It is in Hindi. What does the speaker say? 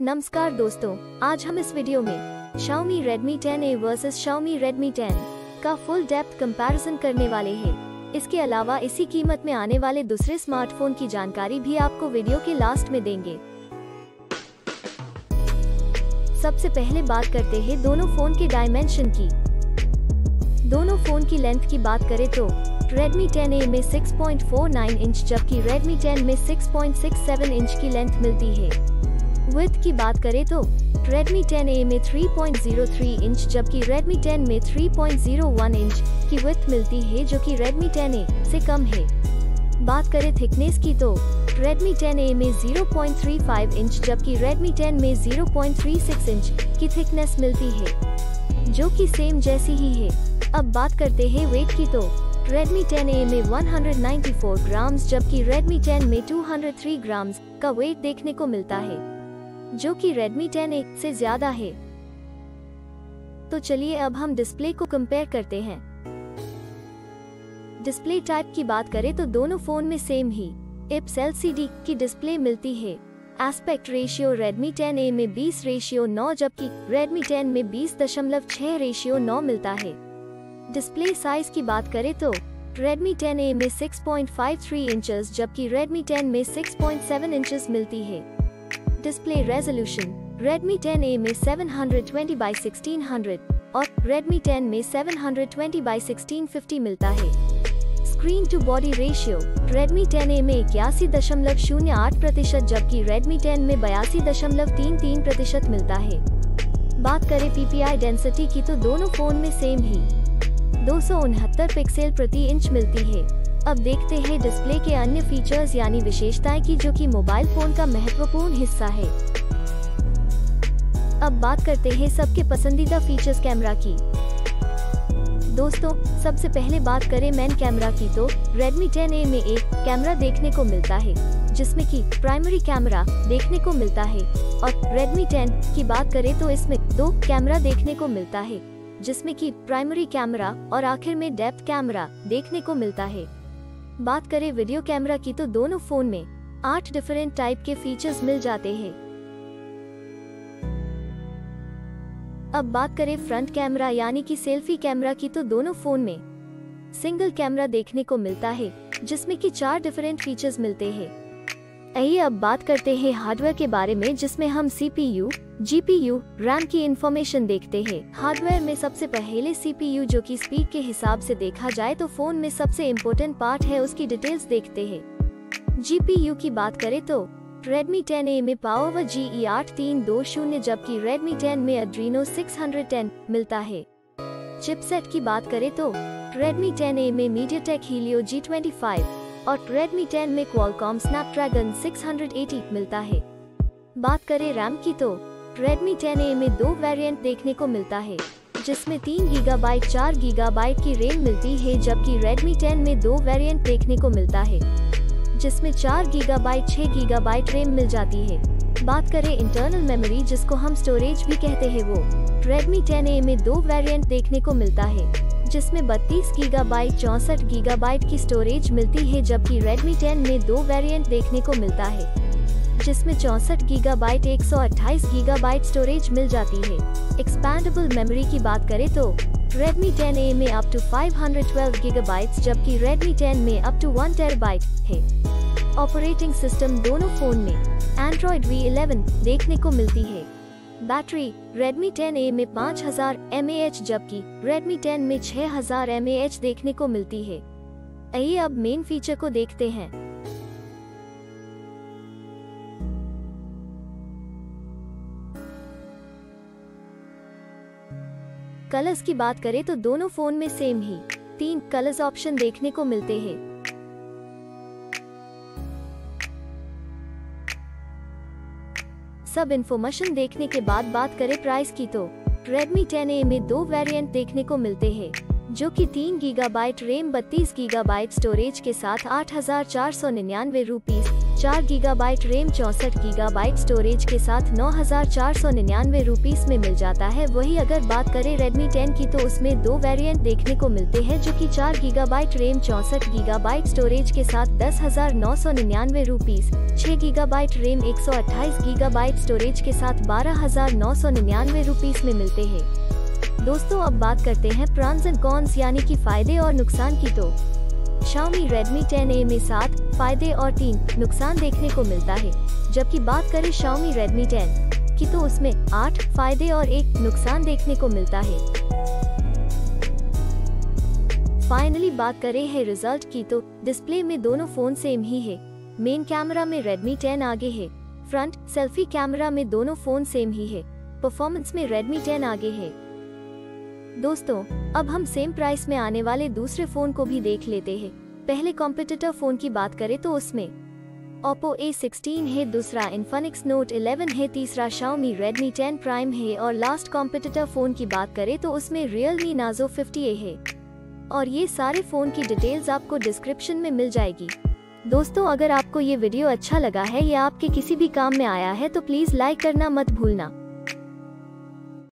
नमस्कार दोस्तों, आज हम इस वीडियो में Xiaomi Redmi 10A versus Xiaomi Redmi 10 का फुल डेप्थ कंपैरिजन करने वाले हैं। इसके अलावा इसी कीमत में आने वाले दूसरे स्मार्टफोन की जानकारी भी आपको वीडियो के लास्ट में देंगे। सबसे पहले बात करते हैं दोनों फोन के डायमेंशन की। दोनों फोन की लेंथ की बात करें तो Redmi 10A में 6.49 इंच जबकि Redmi 10 में 6.67 इंच की लेंथ मिलती है। विड्थ की बात करें तो Redmi 10A में 3.03 इंच जबकि Redmi 10 में 3.01 इंच की विड्थ मिलती है, जो कि Redmi 10A से कम है। बात करें थिकनेस की तो Redmi 10A में 0.35 इंच जबकि Redmi 10 में 0.36 इंच की थिकनेस मिलती है, जो कि सेम जैसी ही है। अब बात करते हैं वेट की तो Redmi 10A में 194 ग्राम्स जबकि Redmi 10 में 203 ग्राम्स का वेट देखने को मिलता है, जो कि Redmi 10A से ज्यादा है। तो चलिए अब हम डिस्प्ले को कंपेयर करते हैं। डिस्प्ले टाइप की बात करें तो दोनों फोन में सेम ही IPS LCD की डिस्प्ले मिलती है। एस्पेक्ट रेशियो Redmi 10A में 20:9 जबकि Redmi 10 में 20.6:9 मिलता है। डिस्प्ले साइज की बात करें तो Redmi 10A में 6.53 इंचेस जबकि Redmi 10 में 6.7 इंचेस मिलती है। डिस्प्ले रेजोल्यूशन Redmi 10A में 720x1600 और Redmi 10 में 720x1650 मिलता है। Screen to body ratio Redmi 10A में 81.08% जबकि Redmi 10 में 82.33% मिलता है। बात करें PPI डेंसिटी की तो दोनों फोन में सेम ही 269 पिक्सल प्रति इंच मिलती है। अब देखते हैं डिस्प्ले के अन्य फीचर्स यानी विशेषताएं की, जो कि मोबाइल फोन का महत्वपूर्ण हिस्सा है। अब बात करते हैं सबके पसंदीदा फीचर्स कैमरा की। दोस्तों, सबसे पहले बात करें मेन कैमरा की तो Redmi 10A में एक कैमरा देखने को मिलता है, जिसमें कि प्राइमरी कैमरा देखने को मिलता है, और Redmi 10 की बात करें तो इसमें दो कैमरा देखने को मिलता है, जिसमें कि प्राइमरी कैमरा और आखिर में डेप्थ कैमरा देखने को मिलता है। बात करें वीडियो कैमरा की तो दोनों फोन में 8 डिफरेंट टाइप के फीचर्स मिल जाते हैं। अब बात करें फ्रंट कैमरा यानी कि सेल्फी कैमरा की तो दोनों फोन में सिंगल कैमरा देखने को मिलता है, जिसमें कि 4 डिफरेंट फीचर्स मिलते हैं। आइए अब बात करते हैं हार्डवेयर के बारे में, जिसमें हम CPU, GPU, RAM की इंफॉर्मेशन देखते हैं। हार्डवेयर में सबसे पहले CPU, जो कि स्पीड के हिसाब से देखा जाए तो फोन में सबसे इम्पोर्टेंट पार्ट है, उसकी डिटेल्स देखते हैं। GPU की बात करें तो Redmi 10A में Power GE8320 जबकि Redmi 10 में Adreno 610 मिलता है। चिपसेट की बात करें तो Redmi 10A में MediaTek Helio G25 और Redmi 10 में Qualcomm Snapdragon 680 मिलता है। बात करें RAM की तो Redmi 10A में 2 वेरिएंट देखने को मिलता है, जिसमें 3 GB 4 GB की रैम मिलती है, जबकि Redmi 10 में 2 वेरिएंट देखने को मिलता है, जिसमें 4 GB 6 GB रैम मिल जाती है। बात करें इंटरनल मेमोरी, जिसको हम स्टोरेज भी कहते हैं, वो Redmi 10A में 2 वेरिएंट देखने को मिलता है, जिसमें 32 GB 64 GB की स्टोरेज मिलती है, जबकि Redmi 10 में 2 वेरिएंट देखने को मिलता है, जिसमें 64 GB 128 GB स्टोरेज मिल जाती है। एक्सपैंडेबल मेमोरी की बात करें तो Redmi 10A में अप टू 512 GB जबकि Redmi 10 में अप टू 1 TB है। ऑपरेटिंग सिस्टम दोनों फोन में Android V11 देखने को मिलती है। बैटरी Redmi 10A में 5000 mAh जबकि Redmi 10 में 6000 mAh देखने को मिलती है। आइए अब मेन फीचर को देखते हैं। कलर्स की बात करें तो दोनों फोन में सेम ही 3 कलर्स ऑप्शन देखने को मिलते हैं। सब इंफॉर्मेशन देखने के बाद बात करें प्राइस की तो Redmi 10A में 2 वेरिएंट देखने को मिलते हैं, जो कि 3 GB रैम 32 GB स्टोरेज के साथ 8499 rupees 4 gigabyte RAM 64 gigabyte storage के साथ 9,499 रुपीस में मिल जाता है। वही अगर बात करें Redmi 10 की तो उसमें दो वेरिएंट देखने को मिलते हैं, जो कि 4 गीगाबाइट रैम 64 गीगाबाइट स्टोरेज के साथ 10,999 rupees, 6 gigabyte RAM 128 gigabyte storage के साथ 12,999 रुपीस में मिलते हैं। दोस्तों अब बात करते हैं प्रॉन्स एंड कॉन्स यानी कि फायदे और नुकसान की। तो Xiaomi Redmi 10A में 7 फायदे और 3 नुकसान देखने को मिलता है, जबकि बात करें Xiaomi Redmi 10 की तो उसमें 8 फायदे और 1 नुकसान देखने को मिलता है। फाइनली बात करें है रिजल्ट की तो डिस्प्ले में दोनों फोन सेम ही है। मेन कैमरा में Redmi 10 आगे है, फ्रंट सेल्फी कैमरा में दोनों फोन सेम ही है, परफॉर्मेंस में Redmi 10 आगे है। दोस्तों अब हम सेम प्राइस में आने वाले दूसरे फोन को भी देख लेते हैं। पहले कॉम्पिटिटर फोन की बात करें तो उसमें Oppo A16 है, दूसरा Infinix Note 11 है, तीसरा Xiaomi Redmi 10 Prime है और लास्ट कॉम्पिटिटर फोन की बात करें तो उसमें Realme Narzo 50A है। और ये सारे फोन की डिटेल्स आपको डिस्क्रिप्शन में मिल जाएगी। दोस्तों अगर आपको ये वीडियो अच्छा लगा है या आपके किसी भी काम में आया है तो प्लीज लाइक करना मत भूलना।